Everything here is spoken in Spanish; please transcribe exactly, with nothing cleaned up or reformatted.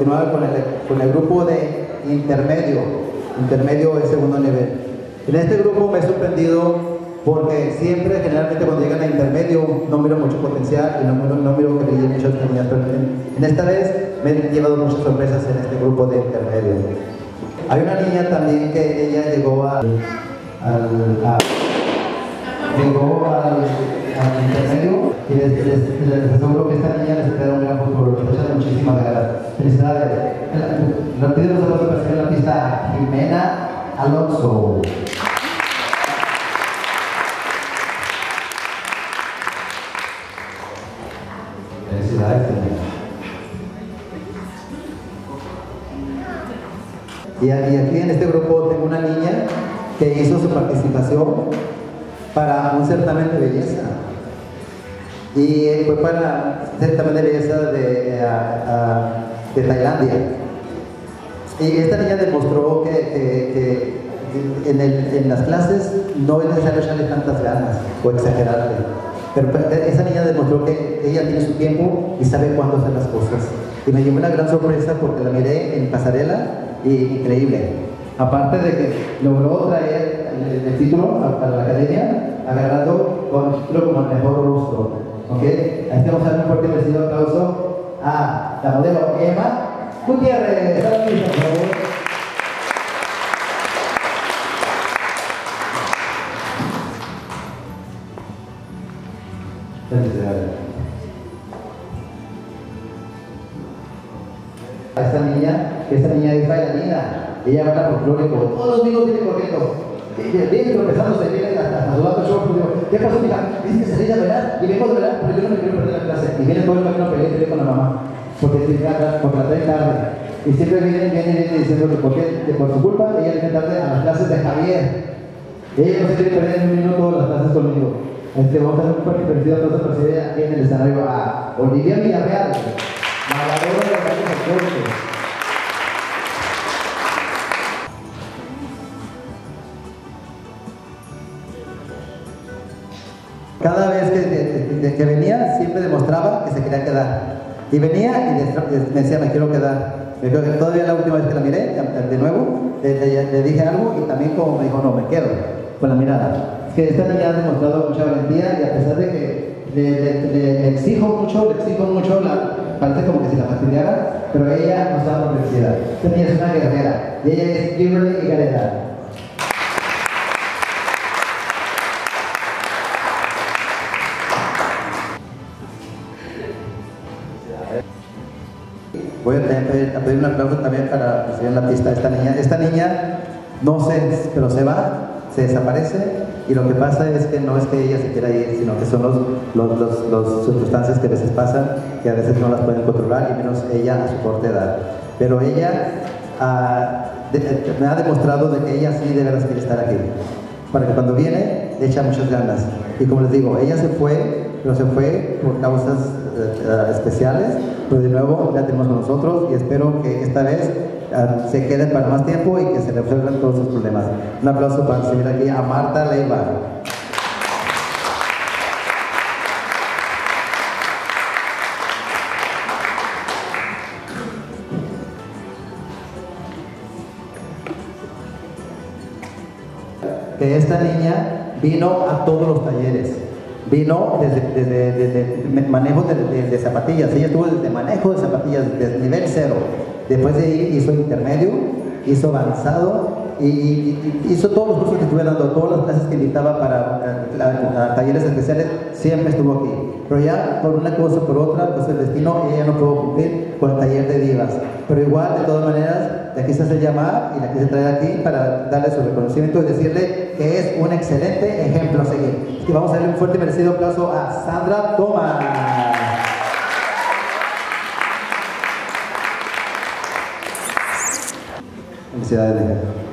continuar con el, con el grupo de intermedio, intermedio es segundo nivel. En este grupo me he sorprendido porque siempre, generalmente cuando llegan a intermedio, no miro mucho potencial y no miro, no miro que brillen muchas niñas, pero en, en esta vez me he llevado muchas sorpresas en este grupo de intermedio. Hay una niña también que ella llegó a, al, a, llegó al, al intermedio y les, les, les aseguro que esta niña les espera un gran futuro, les echa muchísimas ganas. Felicidades. Le pido los aplausos para seguir la pista a Jimena Alonso. Felicidades. Y aquí en este grupo tengo una niña que hizo su participación para un certamen de belleza. Y fue para un certamen de belleza de, a, a, de Tailandia. Y esta niña demostró que, que, que en, el, en las clases no es necesario echarle tantas ganas o exagerarle. Pero esa niña demostró que ella tiene su tiempo y sabe cuándo hacer las cosas. Y me llevó una gran sorpresa porque la miré en pasarela y increíble. Aparte de que logró traer el, el título para la academia, agarrado con el título como el mejor rostro. ¿Okay? Así vamos a dar un fuerte y merecido aplauso a la modelo Emma Gutiérrez. Por favor. Esta niña, esta niña es bailarina, ella baila folclórico, todos los niños vienen corriendo, vienen tropezándose, vienen hasta sudando el short. ¿Qué pasó, mija? Dice que salí a bailar y vengo de bailar, pero yo no me quiero perder la clase. Y viene todo el camino peleando con la mamá, porque, porque la trae tarde. Y siempre vienen, vienen, vienen diciendo que por, qué, que por su culpa ella viene tarde a las clases de Javier. Ella no se quiere perder en un minuto las clases conmigo. Este, vamos a hacer un fuerte parecido a todos para recibir aquí en el escenario a Olivia Villarreal, magadora de la calle Corte. Cada vez que, de, de, que venía, siempre demostraba que se quería quedar. Y venía y de, me decía, me quiero quedar. Me dijo que todavía la última vez que la miré, de nuevo, le, le, le dije algo y también como me dijo, no, me quedo, con la mirada. Es que esta niña ha demostrado mucha valentía y a pesar de que le, le, le, le exijo mucho, le exijo mucho, la, parece como que si la fastidiara, pero ella nos da por felicidad. Esta niña es una guerrera y ella es Kimberly Higareda. Voy a pedir, a pedir un aplauso también para recibir en la pista a esta niña. Esta niña, no sé, pero se va, se desaparece y lo que pasa es que no es que ella se quiera ir, sino que son los, los, los, los circunstancias que a veces pasan, que a veces no las pueden controlar y menos ella a su corta edad. Pero ella uh, de, de, me ha demostrado de que ella sí de veras quiere estar aquí. Para que cuando viene, le echa muchas ganas. Y como les digo, ella se fue, pero se fue por causas uh, especiales, pero de nuevo la tenemos con nosotros y espero que esta vez uh, se quede para más tiempo y que se resuelvan todos sus problemas. Un aplauso para recibir aquí a Marta Leiva. Que esta niña vino a todos los talleres. Vino desde, desde, desde manejo de, de, de zapatillas. Ella estuvo desde manejo de zapatillas desde nivel cero. Después de ahí hizo intermedio, hizo avanzado y, y, y hizo todos los cursos que estuve dando, todas las clases que invitaba para a, a, a talleres especiales, siempre estuvo aquí. Pero ya por una cosa o por otra, pues el destino, ella no pudo cumplir con el taller de divas. Pero igual, de todas maneras, la quise hacer llamar y la quise traer aquí para darle su reconocimiento y decirle que es un excelente ejemplo a seguir. Así que vamos a darle un fuerte y merecido aplauso a Sandra Thomas. Felicidades.